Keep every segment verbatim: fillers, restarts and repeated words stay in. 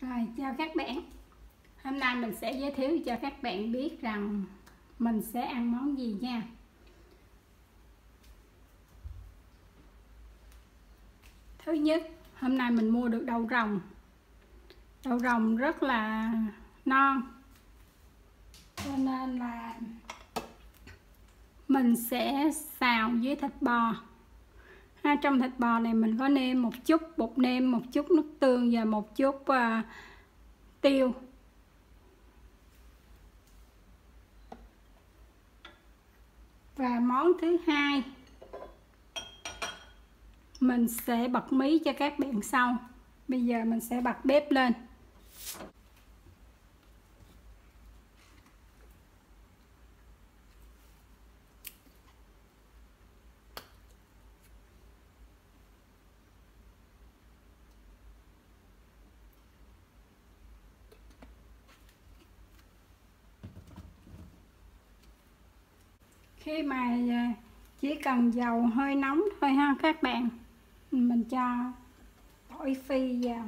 Rồi, chào các bạn. Hôm nay mình sẽ giới thiệu cho các bạn biết rằng mình sẽ ăn món gì nha. Thứ nhất, hôm nay mình mua được đậu rồng. Đậu rồng rất là non, cho nên là mình sẽ xào với thịt bò. Ha, trong thịt bò này mình có nêm một chút bột nêm, một chút nước tương và một chút uh, tiêu. Và món thứ hai, mình sẽ bật mí cho các bạn sau. Bây giờ mình sẽ bật bếp lên. Khi mà chỉ cần dầu hơi nóng thôi ha các bạn, mình cho tỏi phi vào.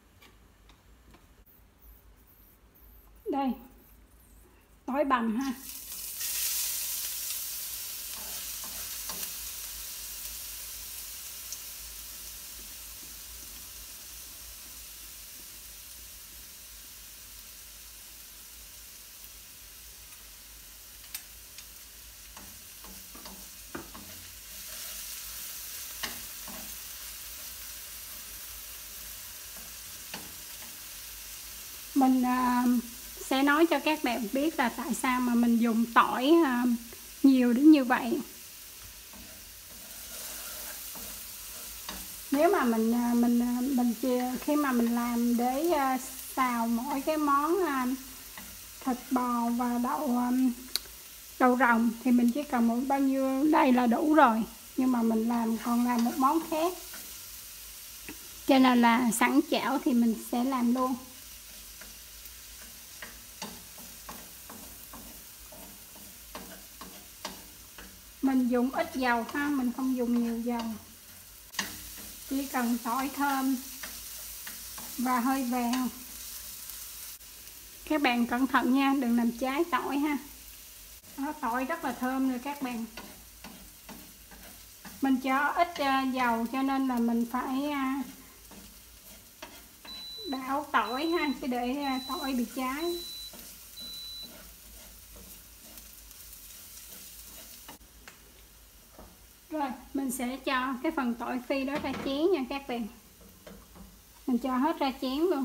Đây, tỏi bằm ha. Mình uh, sẽ nói cho các bạn biết là tại sao mà mình dùng tỏi uh, nhiều đến như vậy. Nếu mà mình uh, mình uh, mình khi mà mình làm để uh, xào mỗi cái món uh, thịt bò và đậu um, đậu rồng thì mình chỉ cần một bao nhiêu đây là đủ rồi. Nhưng mà mình làm còn làm một món khác, cho nên là sẵn chảo thì mình sẽ làm luôn. Mình dùng ít dầu ha, mình không dùng nhiều dầu. Chỉ cần tỏi thơm và hơi vàng. Các bạn cẩn thận nha, đừng làm cháy tỏi ha. Đó, tỏi rất là thơm rồi các bạn. Mình cho ít uh, dầu cho nên là mình phải uh, đảo tỏi ha, chứ để uh, tỏi bị cháy. Rồi, mình sẽ cho cái phần tỏi phi đó ra chén nha các bạn. Mình cho hết ra chén luôn.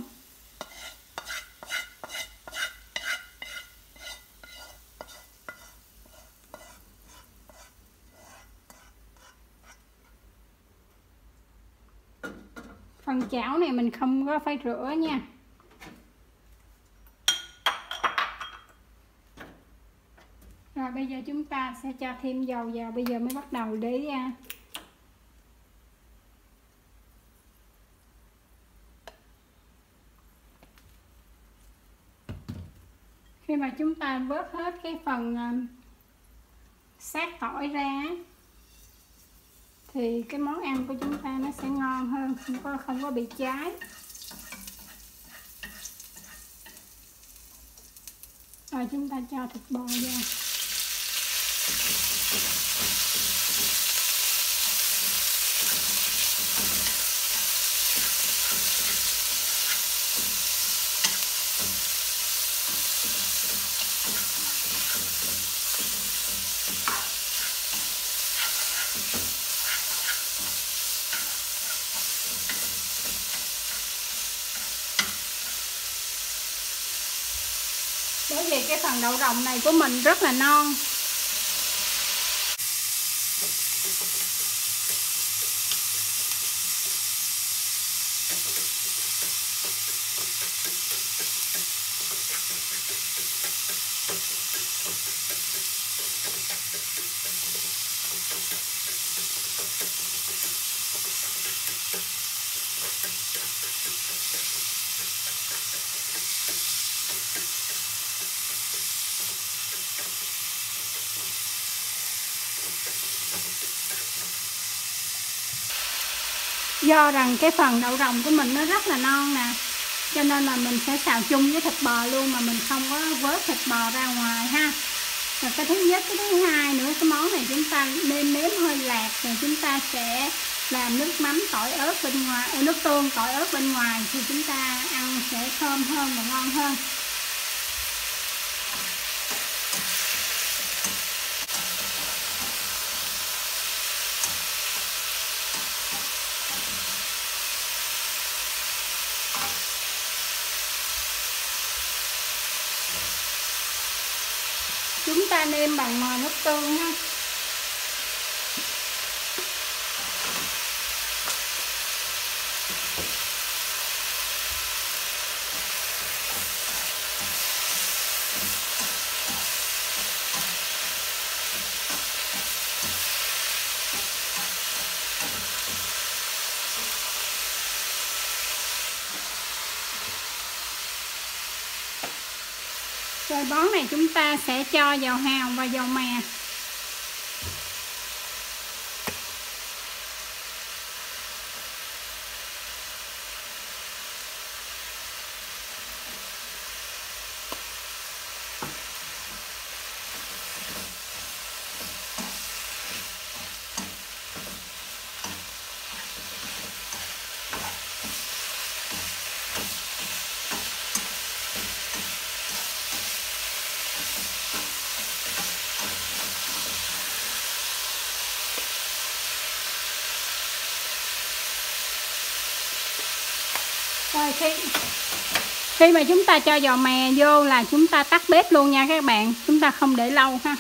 Phần chảo này mình không có phải rửa nha. Rồi bây giờ chúng ta sẽ cho thêm dầu vào, bây giờ mới bắt đầu để khi mà chúng ta vớt hết cái phần xác tỏi ra thì cái món ăn của chúng ta nó sẽ ngon hơn, không có không có bị cháy. Rồi chúng ta cho thịt bò vào. Bởi vì cái phần đậu rồng này của mình rất là non. Do rằng cái phần đậu rồng của mình nó rất là non nè, cho nên là mình sẽ xào chung với thịt bò luôn, mà mình không có vớt thịt bò ra ngoài ha. Và cái thứ nhất, cái thứ hai nữa, cái món này chúng ta nêm nếm hơi lạc, rồi chúng ta sẽ làm nước mắm tỏi ớt bên ngoài, nước tương tỏi ớt bên ngoài thì chúng ta ăn sẽ thơm hơn và ngon hơn. Chúng ta nêm bằng nước tương ha. Rồi món này chúng ta sẽ cho dầu hào và dầu mè. Rồi khi khi mà chúng ta cho dầu mè vô là chúng ta tắt bếp luôn nha các bạn, chúng ta không để lâu ha.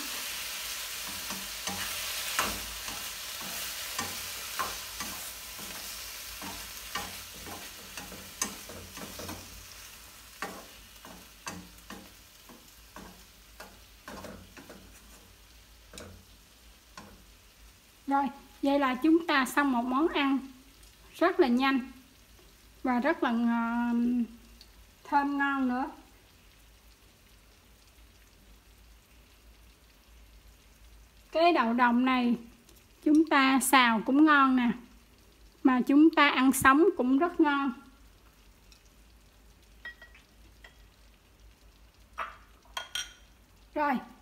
Rồi, vậy là chúng ta xong một món ăn rất là nhanh và rất là uh, thơm ngon nữa. Cái đậu đồng này chúng ta xào cũng ngon nè, mà chúng ta ăn sống cũng rất ngon. Rồi